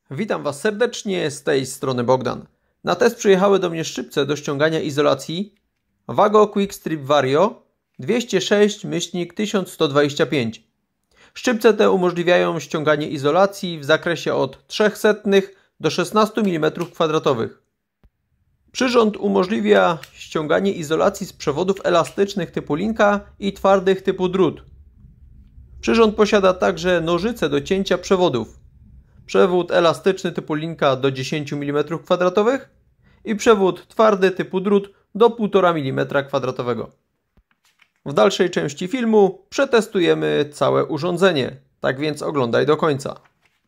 Witam Was serdecznie, z tej strony Bogdan. Na test przyjechały do mnie szczypce do ściągania izolacji Wago Quickstrip Vario 206/1125. Szczypce te umożliwiają ściąganie izolacji w zakresie od 0,03 do 16 mm². Przyrząd umożliwia ściąganie izolacji z przewodów elastycznych typu linka i twardych typu drut. Przyrząd posiada także nożyce do cięcia przewodów. Przewód elastyczny typu linka do 10 mm² i przewód twardy typu drut do 1,5 mm². W dalszej części filmu przetestujemy całe urządzenie, tak więc oglądaj do końca.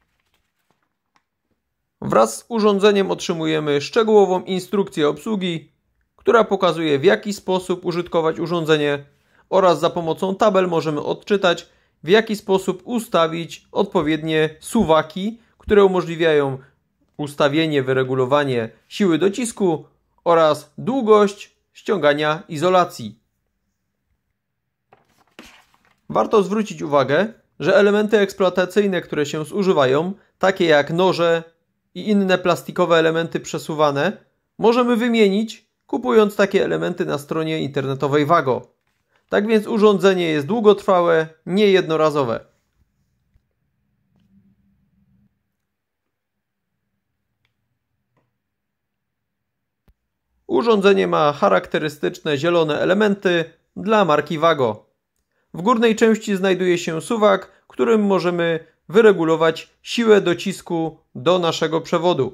Wraz z urządzeniem otrzymujemy szczegółową instrukcję obsługi, która pokazuje, w jaki sposób użytkować urządzenie, oraz za pomocą tabel możemy odczytać, w jaki sposób ustawić odpowiednie suwaki, które umożliwiają ustawienie, wyregulowanie siły docisku oraz długość ściągania izolacji. Warto zwrócić uwagę, że elementy eksploatacyjne, które się zużywają, takie jak noże i inne plastikowe elementy przesuwane, możemy wymienić, kupując takie elementy na stronie internetowej Wago. Tak więc urządzenie jest długotrwałe, nie jednorazowe. Urządzenie ma charakterystyczne zielone elementy dla marki Wago. W górnej części znajduje się suwak, którym możemy wyregulować siłę docisku do naszego przewodu.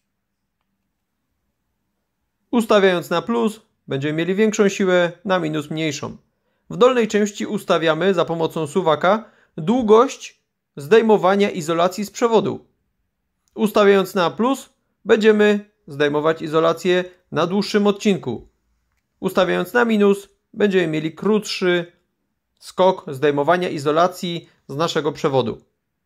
Ustawiając na plus, będziemy mieli większą siłę, na minus mniejszą. W dolnej części ustawiamy za pomocą suwaka długość zdejmowania izolacji z przewodu. Ustawiając na plus, będziemy zdejmować izolację na dłuższym odcinku. Ustawiając na minus, będziemy mieli krótszy skok zdejmowania izolacji z naszego przewodu.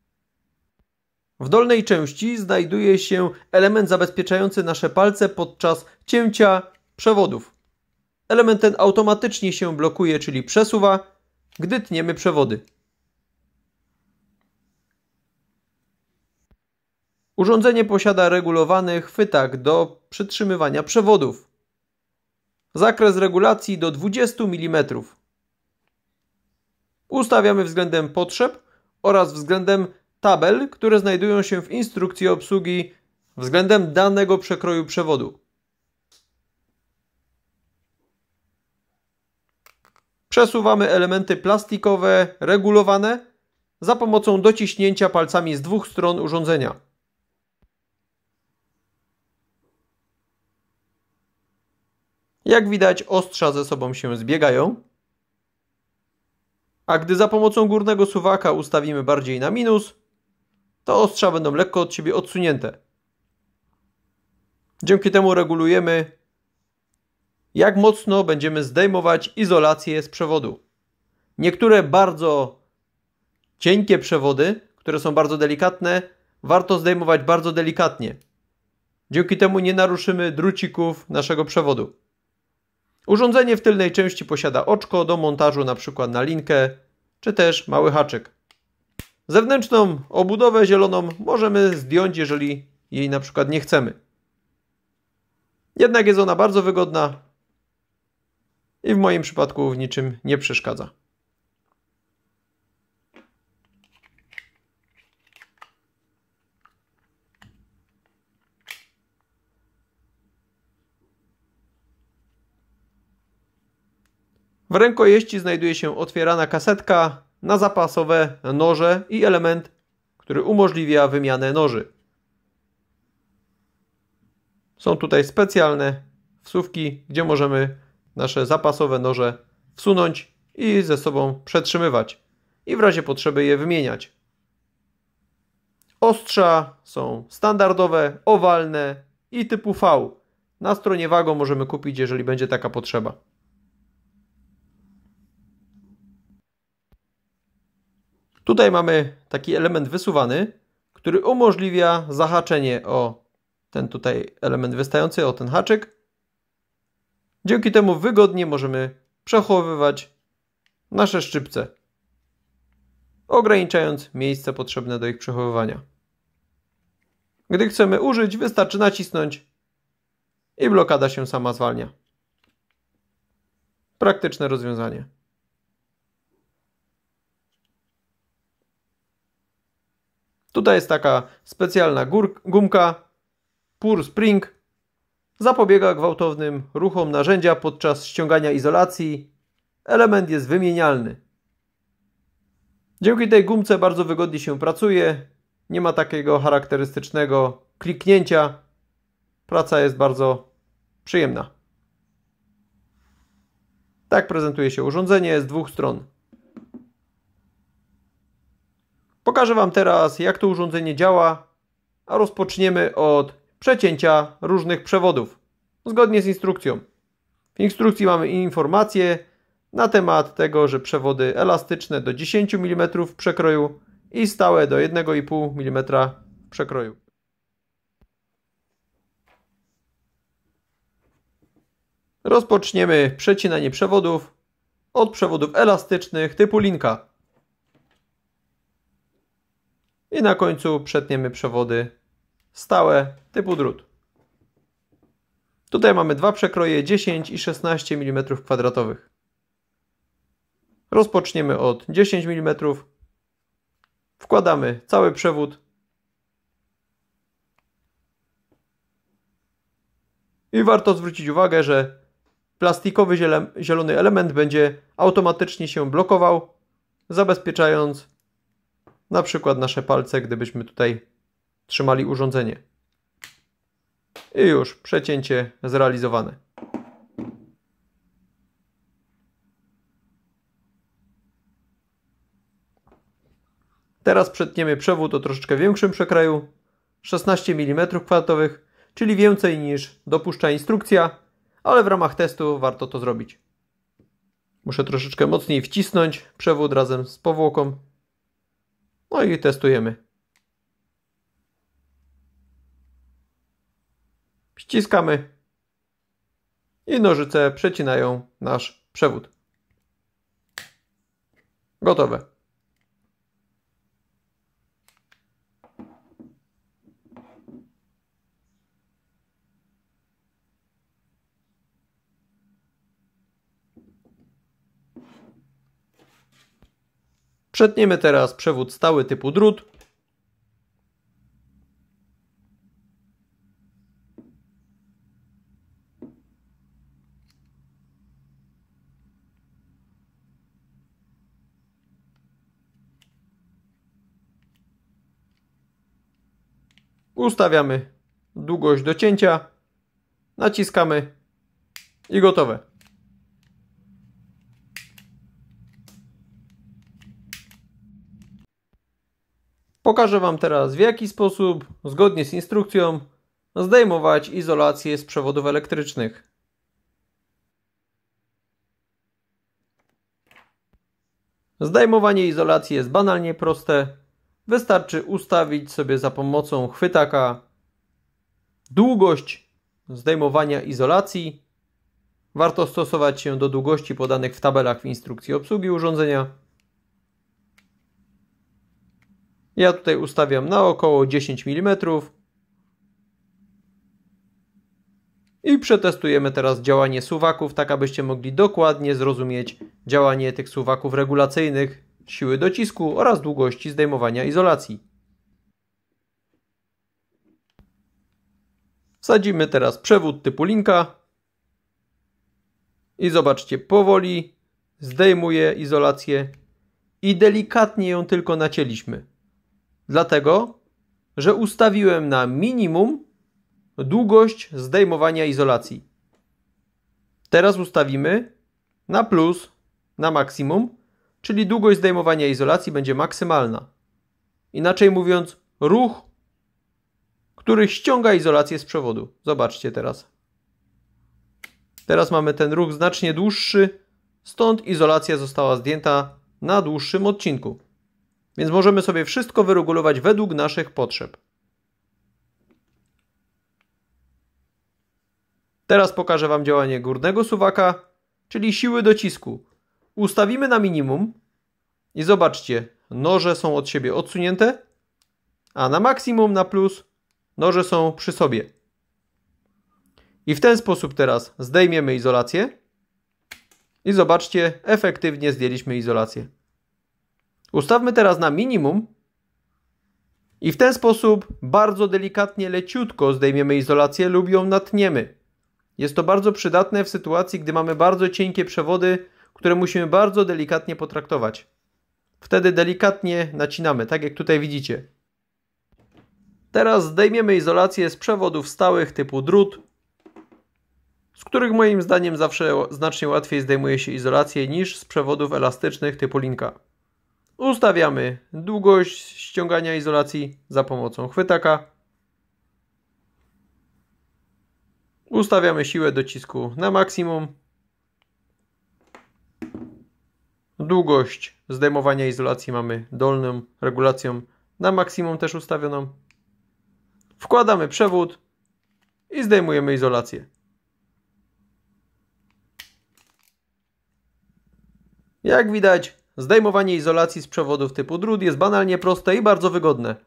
W dolnej części znajduje się element zabezpieczający nasze palce podczas cięcia przewodów. Element ten automatycznie się blokuje, czyli przesuwa, gdy tniemy przewody. Urządzenie posiada regulowany chwytak do przytrzymywania przewodów. Zakres regulacji do 20 mm. Ustawiamy względem potrzeb oraz względem tabel, które znajdują się w instrukcji obsługi względem danego przekroju przewodu. Przesuwamy elementy plastikowe regulowane za pomocą dociśnięcia palcami z dwóch stron urządzenia. Jak widać, ostrza ze sobą się zbiegają, a gdy za pomocą górnego suwaka ustawimy bardziej na minus, to ostrza będą lekko od siebie odsunięte. Dzięki temu regulujemy, jak mocno będziemy zdejmować izolację z przewodu. Niektóre bardzo cienkie przewody, które są bardzo delikatne, warto zdejmować bardzo delikatnie. Dzięki temu nie naruszymy drucików naszego przewodu. Urządzenie w tylnej części posiada oczko do montażu np. na linkę, czy też mały haczyk. Zewnętrzną obudowę zieloną możemy zdjąć, jeżeli jej np. nie chcemy. Jednak jest ona bardzo wygodna i w moim przypadku w niczym nie przeszkadza. W rękojeści znajduje się otwierana kasetka na zapasowe noże i element, który umożliwia wymianę noży. Są tutaj specjalne wsówki, gdzie możemy nasze zapasowe noże wsunąć i ze sobą przetrzymywać i w razie potrzeby je wymieniać. Ostrza są standardowe, owalne i typu V. Na stronie Wago możemy kupić, jeżeli będzie taka potrzeba. Tutaj mamy taki element wysuwany, który umożliwia zahaczenie o ten tutaj element wystający, o ten haczyk. Dzięki temu wygodnie możemy przechowywać nasze szczypce, ograniczając miejsce potrzebne do ich przechowywania. Gdy chcemy użyć, wystarczy nacisnąć i blokada się sama zwalnia. Praktyczne rozwiązanie. Tutaj jest taka specjalna gumka Pure Spring. Zapobiega gwałtownym ruchom narzędzia podczas ściągania izolacji. Element jest wymienialny. Dzięki tej gumce bardzo wygodnie się pracuje. Nie ma takiego charakterystycznego kliknięcia. Praca jest bardzo przyjemna. Tak prezentuje się urządzenie z dwóch stron. Pokażę Wam teraz, jak to urządzenie działa, a rozpoczniemy od przecięcia różnych przewodów, zgodnie z instrukcją. W instrukcji mamy informacje na temat tego, że przewody elastyczne do 10 mm przekroju i stałe do 1,5 mm przekroju. Rozpoczniemy przecinanie przewodów od przewodów elastycznych typu linka. I na końcu przetniemy przewody stałe typu drut. Tutaj mamy dwa przekroje 10 i 16 mm². Rozpoczniemy od 10 mm. Wkładamy cały przewód. I warto zwrócić uwagę, że plastikowy zielony element będzie automatycznie się blokował, zabezpieczając na przykład nasze palce, gdybyśmy tutaj trzymali urządzenie. I już przecięcie zrealizowane. Teraz przetniemy przewód o troszeczkę większym przekroju, 16 mm², czyli więcej niż dopuszcza instrukcja, ale w ramach testu warto to zrobić. Muszę troszeczkę mocniej wcisnąć przewód razem z powłoką. No i testujemy. Ściskamy i nożyce przecinają nasz przewód. Gotowe. Przetniemy teraz przewód stały typu drut. Ustawiamy długość do cięcia, naciskamy i gotowe. Pokażę Wam teraz, w jaki sposób, zgodnie z instrukcją, zdejmować izolację z przewodów elektrycznych. Zdejmowanie izolacji jest banalnie proste. Wystarczy ustawić sobie za pomocą chwytaka długość zdejmowania izolacji. Warto stosować się do długości podanych w tabelach w instrukcji obsługi urządzenia. Ja tutaj ustawiam na około 10 mm. I przetestujemy teraz działanie suwaków, tak abyście mogli dokładnie zrozumieć działanie tych suwaków regulacyjnych, siły docisku oraz długości zdejmowania izolacji. Wsadzimy teraz przewód typu linka i zobaczcie, powoli zdejmuje izolację i delikatnie ją tylko nacięliśmy. Dlatego, że ustawiłem na minimum długość zdejmowania izolacji. Teraz ustawimy na plus, na maksimum, czyli długość zdejmowania izolacji będzie maksymalna. Inaczej mówiąc, ruch, który ściąga izolację z przewodu. Zobaczcie teraz. Teraz mamy ten ruch znacznie dłuższy, stąd izolacja została zdjęta na dłuższym odcinku. Więc możemy sobie wszystko wyregulować według naszych potrzeb. Teraz pokażę Wam działanie górnego suwaka, czyli siły docisku. Ustawimy na minimum i zobaczcie, noże są od siebie odsunięte, a na maksimum, na plus, Noże są przy sobie. I w ten sposób teraz zdejmiemy izolację. I zobaczcie, efektywnie zdjęliśmy izolację. Ustawmy teraz na minimum. I w ten sposób bardzo delikatnie, leciutko zdejmiemy izolację lub ją natniemy. Jest to bardzo przydatne w sytuacji, gdy mamy bardzo cienkie przewody, które musimy bardzo delikatnie potraktować. Wtedy delikatnie nacinamy, tak jak tutaj widzicie. Teraz zdejmiemy izolację z przewodów stałych typu drut, z których moim zdaniem zawsze znacznie łatwiej zdejmuje się izolację niż z przewodów elastycznych typu linka. Ustawiamy długość ściągania izolacji za pomocą chwytaka. Ustawiamy siłę docisku na maksimum. Długość zdejmowania izolacji mamy dolną regulacją na maksimum też ustawioną. Wkładamy przewód i zdejmujemy izolację. Jak widać, zdejmowanie izolacji z przewodów typu drut jest banalnie proste i bardzo wygodne.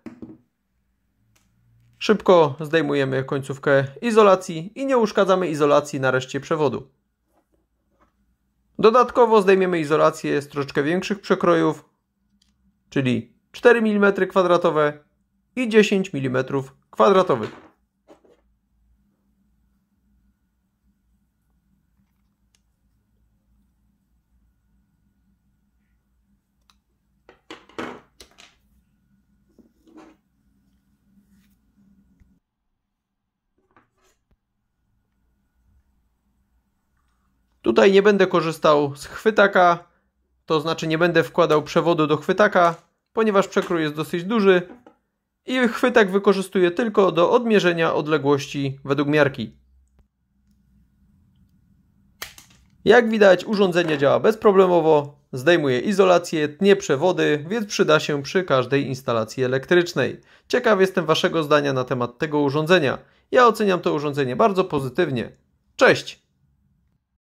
Szybko zdejmujemy końcówkę izolacji i nie uszkadzamy izolacji na reszcie przewodu. Dodatkowo zdejmiemy izolację z troszeczkę większych przekrojów, czyli 4 mm² i 10 mm². Tutaj nie będę korzystał z chwytaka, to znaczy nie będę wkładał przewodu do chwytaka, ponieważ przekrój jest dosyć duży i chwytak wykorzystuję tylko do odmierzenia odległości według miarki. Jak widać, urządzenie działa bezproblemowo, zdejmuje izolację, tnie przewody, więc przyda się przy każdej instalacji elektrycznej. Ciekaw jestem waszego zdania na temat tego urządzenia. Ja oceniam to urządzenie bardzo pozytywnie. Cześć!